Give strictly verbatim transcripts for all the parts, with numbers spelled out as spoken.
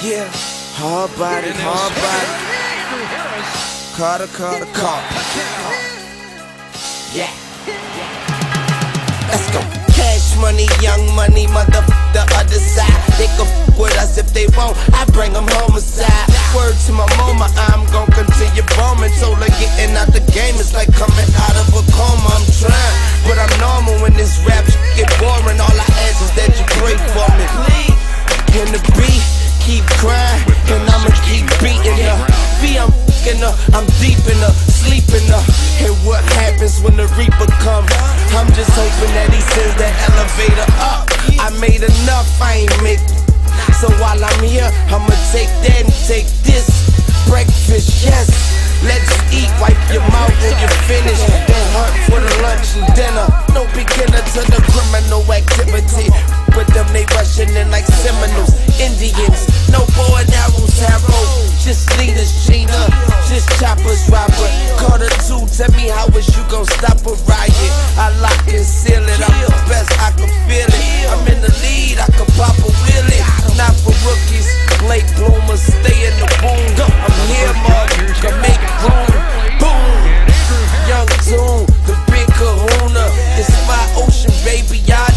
Yeah, hard body, hard body. Carter, Carter, Carter. Yeah. Let's go. Cash money, young money, mother the other side. They can f with us if they won't. I bring them homicide. Word to my mama, I'm gon' continue bombing. Told her getting out the game is like coming out of a coma. I'm trying, but I'm normal when this rap get boring. All I ask is that you pray for me. Can the beat keep crying, and I'ma keep beating her. Be I'm f***ing her, I'm deep in her, sleeping her. And what happens when the reaper comes? I'm just hoping that he sends that elevator up. I made enough, I ain't make. So while I'm here, I'ma take that and take this. Breakfast, yes. Let's eat, wipe your mouth when you're finished. Then hunt for the lunch and dinner. No beginner to the criminal activity, but them they rushing in like Seminoles, Indians. No bow and arrows, arrows. Just leaders, Gina. Just choppers, Robert. Carter two, tell me how is you gon' stop a riot? I lock and seal it, I'm the best, I can feel it. I'm in the lead, I can pop a wheelie. Not for rookies, late bloomers, stay in the boom. I'm here, mother, can make room. Boom, young Toon, the big kahuna. It's my ocean, baby, I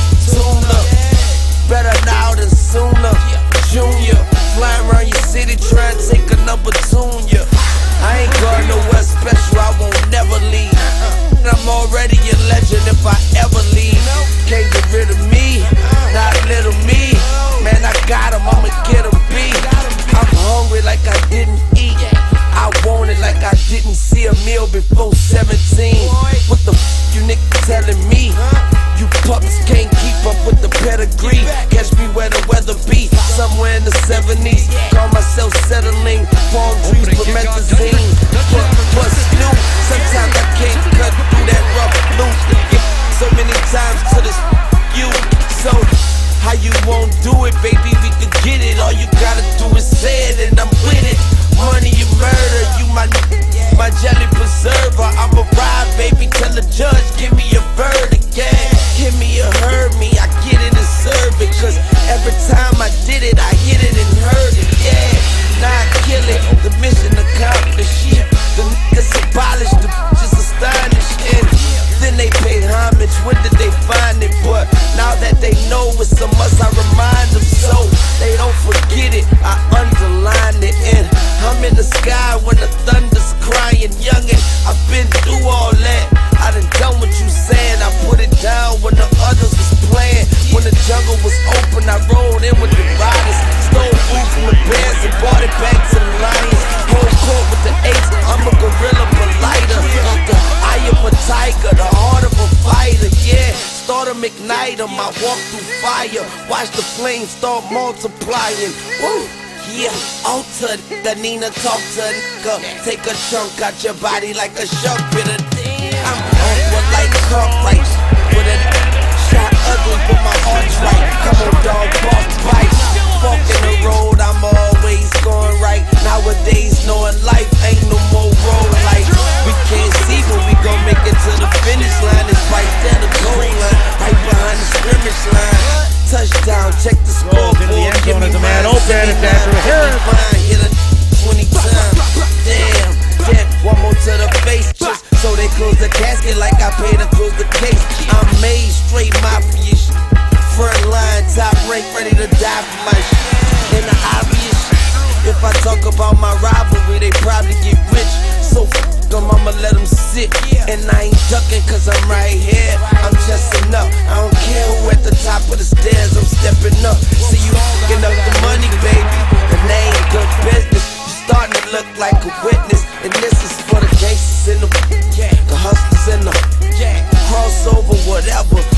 tuna. Better now than sooner. Junior, flying around your city, trying to take a number tune ya. I ain't going nowhere special, I won't never leave. I'm already a legend if I ever leave. Can't get rid of me, not little me. Man, I got him, I'ma get him beat. I'm hungry like I didn't eat. I want it like I didn't see a meal before seventeen. What the f you niggas telling me? You pups can't keep up with the pedigree. Catch me where the weather be, somewhere in the seventies. Call myself settling, palm trees, promethazine. But what's new? Sometimes I can't cut through that rough loose. So many times to this you. So how you won't do it, baby? We could get it. All you gotta do is say it, and I'm with it. Money, you murder, you my my jelly preserver. I'ma ride, baby, tell the judge, give me a verdict, yeah. Give me a heard me, I get it and serve it. Cause every time I did it, I hit it and heard it, yeah. Now I kill it, the mission accomplished, yeah. The niggas abolished, the bitches astonished, and then they pay homage, when did they find it? But now that they know it's a must, I remind them so they don't forget it, I underline it. And I'm in the sky when the thunder's crying, youngin', I've been through all that. I done done what you saying, I put it down when the others was playing. When the jungle was open, I rolled in with the riders. Stole food from the bears and brought it back to the lions. Home court with the eights, I'm a gorilla but lighter. Got the eye of a tiger, the heart of a fighter, yeah. Start 'em, ignite 'em, I walk through fire. Watch the flames start multiplying. Woo! Yeah, alter the Nina, talk to a nigga. Take a chunk out your body like a shark bit of. I'm on one like Cartwright with a shot ugly, but my art's right. Come on, dog, bark, bite. Walk in the road, I'm always going right. Nowadays, knowing life ain't no more road lights. We can't see, but we gon' make it to the finish line. It's right there, the goal line, right behind the scrimmage line. Touchdown, check the score. In the end zone as a man open, it's Andrew Harris. Hit it twenty times. Damn, yeah, one more to the face. Just so they close the casket like I paid to close the case. I'm made straight mafia shit. Front line, top rank, ready to die for my shit. And the obvious shit. If I talk about my rivalry, they probably get rich. So f them, I'ma let them sit. And I ain't ducking cause I'm right here. I'm chesting up, I don't care who at the top of the stairs, I'm stepping up. See you f***ing up the money, baby, and they ain't good business. You starting to look like a witness, and this is for the gangsters in the, the hustlers in the crossover, whatever.